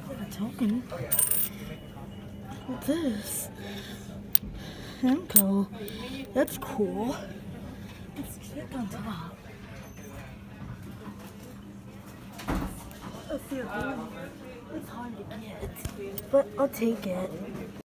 A token? What's this? Hanko. That's cool. Let's check on top. Let's see if it's hard to get, but I'll take it.